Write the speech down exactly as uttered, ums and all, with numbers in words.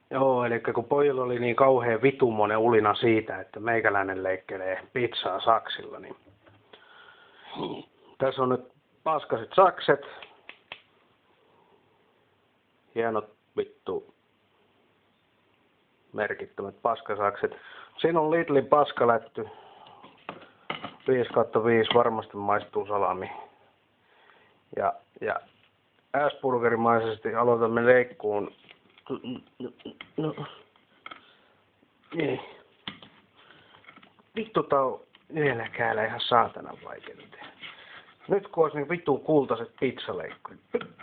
Joo, eli kun pojilla oli niin kauhean vitumonen ulina siitä, että meikäläinen leikkelee pizzaa saksilla, niin tässä on nyt paskaset sakset. Hienot vittu merkittömät paskasakset. Siinä on Lidlin paskalätty. viisi kautta viisi varmasti maistuu salami. Ja, ja S-burgerimaisesti aloitamme leikkuun. No, niin. Vittu tää on yhdellä ihan saatanan vaikea tehdä. Nyt kun olisi niin vittu kultaiset pizzaleikkurit.